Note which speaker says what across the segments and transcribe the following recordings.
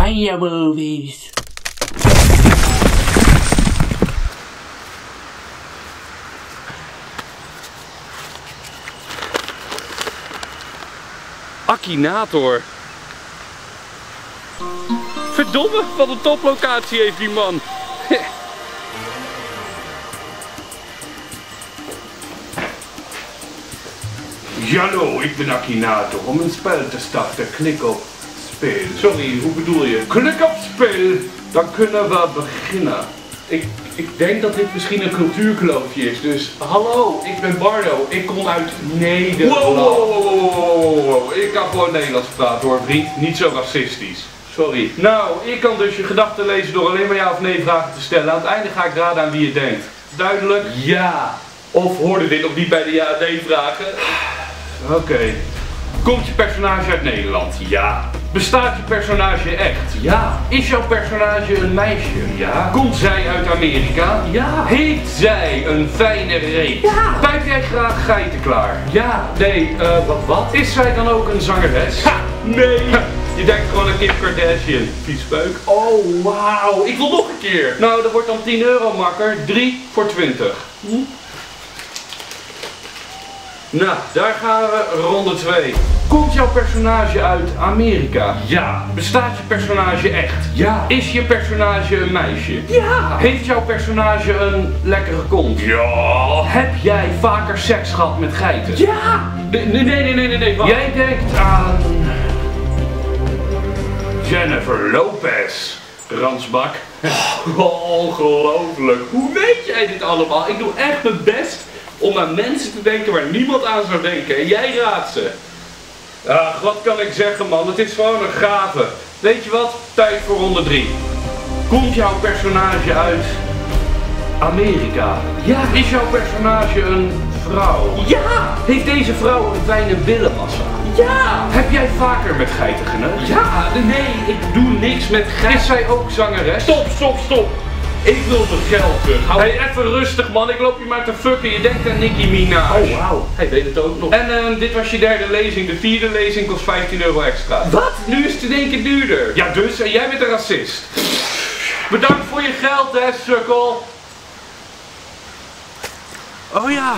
Speaker 1: Banja Movies.
Speaker 2: Akinator. Verdomme, wat een toplocatie heeft die man.
Speaker 3: Hallo, ik ben Akinator. Om een spel te starten, klik op speel.
Speaker 2: Sorry, hoe bedoel je?
Speaker 3: Klik op speel, dan kunnen we beginnen.
Speaker 2: Ik denk dat dit misschien een cultuurkloofje is, dus hallo, ik ben Bardo, ik kom uit Nederland.
Speaker 3: Wow. Ik kan gewoon Nederlands praten hoor, vriend. Niet zo racistisch.
Speaker 2: Sorry.
Speaker 3: Nou, ik kan dus je gedachten lezen door alleen maar ja of nee vragen te stellen. Aan het einde ga ik raden aan wie je denkt. Duidelijk?
Speaker 2: Ja. Of hoorde dit nog niet bij de ja-nee vragen?
Speaker 3: Oké. Komt je personage uit Nederland?
Speaker 2: Ja.
Speaker 3: Bestaat je personage echt?
Speaker 2: Ja.
Speaker 3: Is jouw personage een meisje?
Speaker 2: Ja.
Speaker 3: Komt zij uit Amerika?
Speaker 2: Ja.
Speaker 3: Heeft zij een fijne reet?
Speaker 2: Ja.
Speaker 3: Pijp jij graag geiten klaar?
Speaker 2: Ja.
Speaker 3: Nee, wat? Is zij dan ook een zangeres?
Speaker 2: Ha, nee.
Speaker 3: Je denkt gewoon aan Kim Kardashian. Viespeuk.
Speaker 2: Oh, wauw. Ik wil nog een keer.
Speaker 3: Nou, dat wordt dan 10 euro makker. 3 voor 20. Nou, daar gaan we, ronde 2. Komt jouw personage uit Amerika?
Speaker 2: Ja.
Speaker 3: Bestaat je personage echt?
Speaker 2: Ja.
Speaker 3: Is je personage een meisje?
Speaker 2: Ja.
Speaker 3: Heeft jouw personage een lekkere kont?
Speaker 2: Ja.
Speaker 3: Heb jij vaker seks gehad met geiten?
Speaker 2: Ja. Nee, wacht.
Speaker 3: Jij denkt aan... Jennifer Lopez. Ransbak.
Speaker 2: Ongelooflijk. Hoe weet jij dit allemaal? Ik doe echt mijn best om aan mensen te denken waar niemand aan zou denken. En jij raadt ze.
Speaker 3: Ach, wat kan ik zeggen man, het is gewoon een gave. Weet je wat? Tijd voor ronde 3. Komt jouw personage uit Amerika?
Speaker 2: Ja.
Speaker 3: Is jouw personage een vrouw?
Speaker 2: Ja.
Speaker 3: Heeft deze vrouw een fijne billenmassa?
Speaker 2: Ja.
Speaker 3: Heb jij vaker met geiten geneukt?
Speaker 2: Ja. Nee, ik doe niks met geld.
Speaker 3: Is zij ook zangeres?
Speaker 2: Stop. Ik wil mijn geld terug.
Speaker 3: Hey, even rustig man, ik loop je maar te fucken. Je denkt aan Nicki Minaj.
Speaker 2: Oh, wauw. Hij weet het ook nog.
Speaker 3: En dit was je derde lezing. De vierde lezing kost 15 euro extra.
Speaker 2: Wat? Nu is het in één keer duurder.
Speaker 3: Ja dus, en jij bent een racist. Bedankt voor je geld hè, sukkel.
Speaker 2: Oh ja.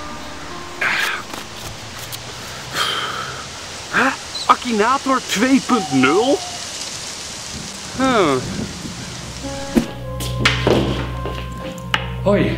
Speaker 2: Huh? Akinator 2.0?
Speaker 3: Hoi,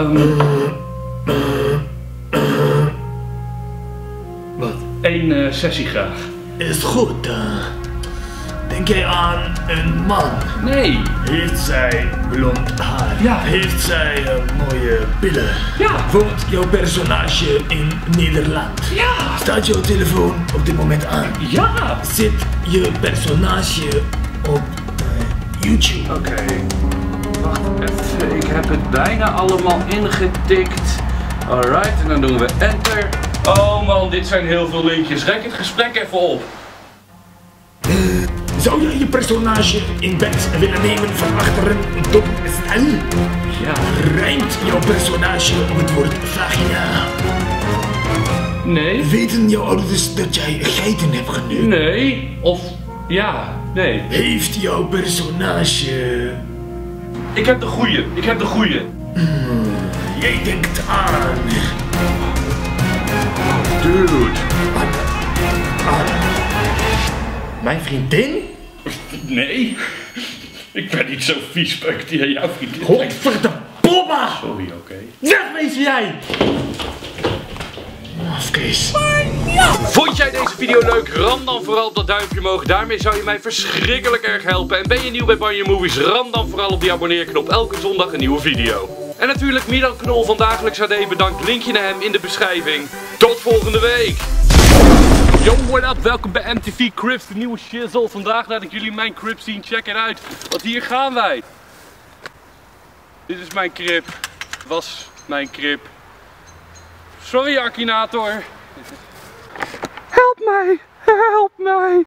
Speaker 4: Wat?
Speaker 3: één sessie graag.
Speaker 4: Is goed. Denk jij aan een man?
Speaker 3: Nee.
Speaker 4: Heeft zij blond haar?
Speaker 3: Ja.
Speaker 4: Heeft zij mooie billen?
Speaker 3: Ja.
Speaker 4: Woont jouw personage in Nederland?
Speaker 3: Ja.
Speaker 4: Staat jouw telefoon op dit moment aan?
Speaker 3: Ja.
Speaker 4: Zit je personage op YouTube?
Speaker 3: Oké. Wacht even, ik heb het bijna allemaal ingetikt. Alright, en dan doen we enter. Oh man, dit zijn heel veel linkjes. Rek het gesprek even op.
Speaker 4: Zou je je personage in bed willen nemen van achteren tot snel?
Speaker 3: Ja.
Speaker 4: Rijmt jouw personage op het woord vagina?
Speaker 3: Nee.
Speaker 4: Weten jouw ouders dat jij geiten hebt geneukt?
Speaker 3: Nee. Of ja, nee.
Speaker 4: Heeft jouw personage...
Speaker 3: Ik heb de goeie.
Speaker 4: Jij denkt aan...
Speaker 3: Dude.
Speaker 4: Mijn vriendin?
Speaker 3: Nee. Ik ben niet zo viespeuk die aan jouw vriendin.
Speaker 4: Godverdomme!
Speaker 3: Sorry, oké.
Speaker 4: Zeg me eens jij! Kees.
Speaker 2: Vond jij deze video leuk? Ram dan vooral op dat duimpje omhoog. Daarmee zou je mij verschrikkelijk erg helpen. En ben je nieuw bij Banja Movies? Ram dan vooral op die abonneerknop. Elke zondag een nieuwe video. En natuurlijk Milan Knol van Dagelijks AD. Bedankt. Linkje naar hem in de beschrijving. Tot volgende week. Yo, what up? Welkom bij MTV Cribs, de nieuwe shizzle. Vandaag laat ik jullie mijn crib zien. Check it uit. Want hier gaan wij. Dit is mijn crib. Was mijn crib. Sorry, Akinator. Help mij! Help mij!